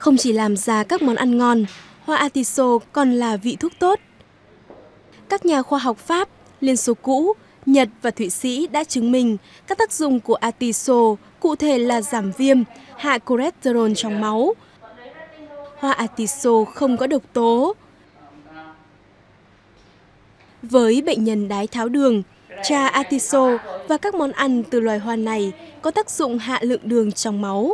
Không chỉ làm ra các món ăn ngon, hoa atiso còn là vị thuốc tốt. Các nhà khoa học Pháp, Liên Xô cũ, Nhật và Thụy Sĩ đã chứng minh các tác dụng của atiso, cụ thể là giảm viêm, hạ cholesterol trong máu. Hoa atiso không có độc tố. Với bệnh nhân đái tháo đường, trà atiso và các món ăn từ loài hoa này có tác dụng hạ lượng đường trong máu.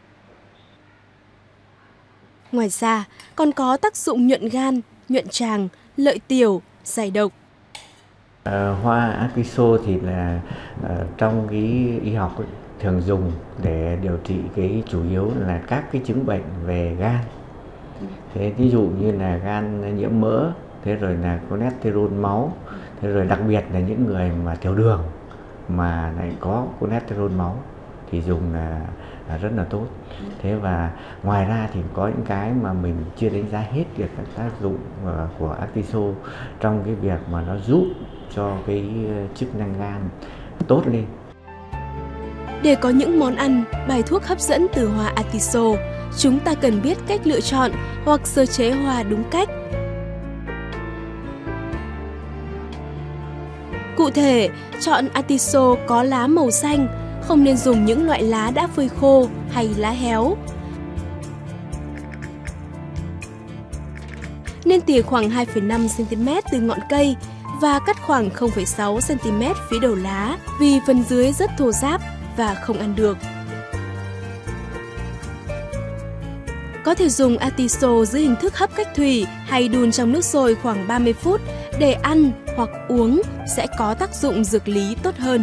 Ngoài ra, còn có tác dụng nhuận gan, nhuận tràng, lợi tiểu, giải độc. Hoa atiso thì là trong cái y học thường dùng để điều trị cái chủ yếu là các cái chứng bệnh về gan. Thế ví dụ như là gan nhiễm mỡ, thế rồi là cholesterol máu, thế rồi đặc biệt là những người mà tiểu đường mà lại có cholesterol máu thì dùng là rất là tốt. Thế và ngoài ra thì có những cái mà mình chưa đánh giá hết được các tác dụng của atiso trong cái việc mà nó giúp cho cái chức năng gan tốt lên. Để có những món ăn, bài thuốc hấp dẫn từ hoa atiso, chúng ta cần biết cách lựa chọn hoặc sơ chế hoa đúng cách. Cụ thể, chọn atiso có lá màu xanh, không nên dùng những loại lá đã phơi khô hay lá héo. Nên tỉa khoảng 2,5 cm từ ngọn cây và cắt khoảng 0,6 cm phía đầu lá vì phần dưới rất thô ráp và không ăn được. Có thể dùng atiso dưới hình thức hấp cách thủy hay đun trong nước sôi khoảng 30 phút để ăn hoặc uống sẽ có tác dụng dược lý tốt hơn.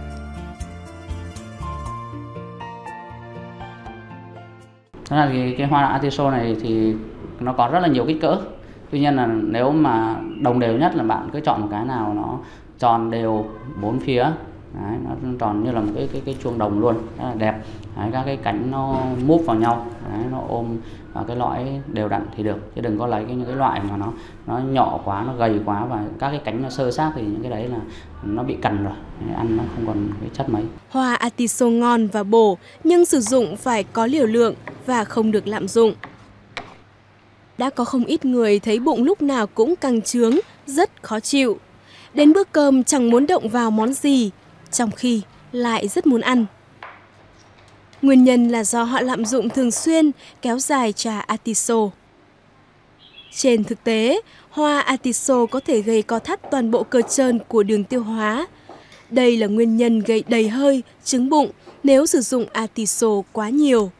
Cái hoa atiso này thì nó có rất là nhiều kích cỡ. Tuy nhiên là nếu mà đồng đều nhất là bạn cứ chọn một cái nào nó tròn đều bốn phía. Đấy, nó tròn như là một cái chuông đồng luôn, rất là đẹp. Đấy, các cái cánh nó múp vào nhau, đấy, nó ôm vào cái lõi đều đặn thì được, chứ đừng có lấy những cái loại mà nó nhỏ quá, nó gầy quá và các cái cánh nó xơ xác thì những cái đấy là nó bị cằn rồi, ăn nó không còn cái chất mấy. Hoa atiso ngon và bổ, nhưng sử dụng phải có liều lượng và không được lạm dụng. Đã có không ít người thấy bụng lúc nào cũng căng trướng, rất khó chịu. Đến bữa cơm chẳng muốn động vào món gì, trong khi lại rất muốn ăn. Nguyên nhân là do họ lạm dụng thường xuyên, kéo dài trà atiso. Trên thực tế, hoa atiso có thể gây co thắt toàn bộ cơ trơn của đường tiêu hóa. Đây là nguyên nhân gây đầy hơi, chứng bụng nếu sử dụng atiso quá nhiều.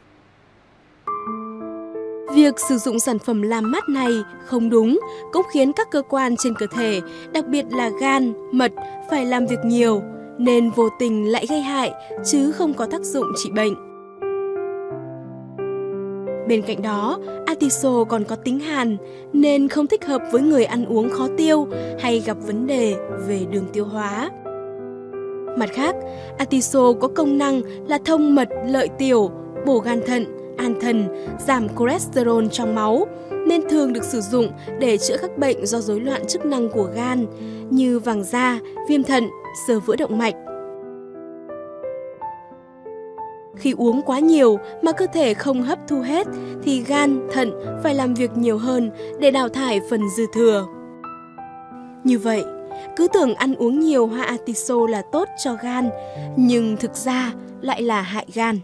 Việc sử dụng sản phẩm làm mát này không đúng cũng khiến các cơ quan trên cơ thể, đặc biệt là gan, mật, phải làm việc nhiều, nên vô tình lại gây hại chứ không có tác dụng trị bệnh. Bên cạnh đó, atiso còn có tính hàn nên không thích hợp với người ăn uống khó tiêu hay gặp vấn đề về đường tiêu hóa. Mặt khác, atiso có công năng là thông mật lợi tiểu, bổ gan thận, an thần, giảm cholesterol trong máu, nên thường được sử dụng để chữa các bệnh do rối loạn chức năng của gan như vàng da, viêm thận, xơ vữa động mạch. Khi uống quá nhiều mà cơ thể không hấp thu hết thì gan, thận phải làm việc nhiều hơn để đào thải phần dư thừa. Như vậy, cứ tưởng ăn uống nhiều hoa atiso là tốt cho gan, nhưng thực ra lại là hại gan.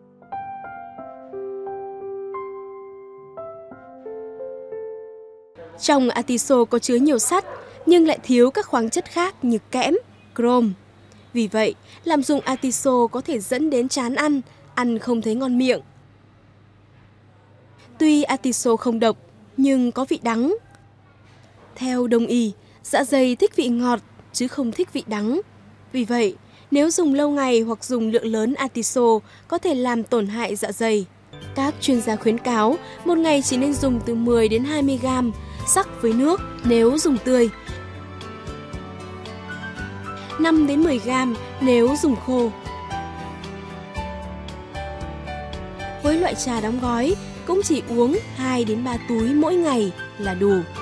Trong atiso có chứa nhiều sắt nhưng lại thiếu các khoáng chất khác như kẽm, chrome. Vì vậy, lạm dụng atiso có thể dẫn đến chán ăn không thấy ngon miệng. Tuy atiso không độc, nhưng có vị đắng. Theo Đông y, dạ dày thích vị ngọt chứ không thích vị đắng. Vì vậy, nếu dùng lâu ngày hoặc dùng lượng lớn atiso có thể làm tổn hại dạ dày. Các chuyên gia khuyến cáo một ngày chỉ nên dùng từ 10 đến 20 gram, sắc với nước nếu dùng tươi. 5 đến 10 gram nếu dùng khô. Với loại trà đóng gói cũng chỉ uống 2 đến 3 túi mỗi ngày là đủ.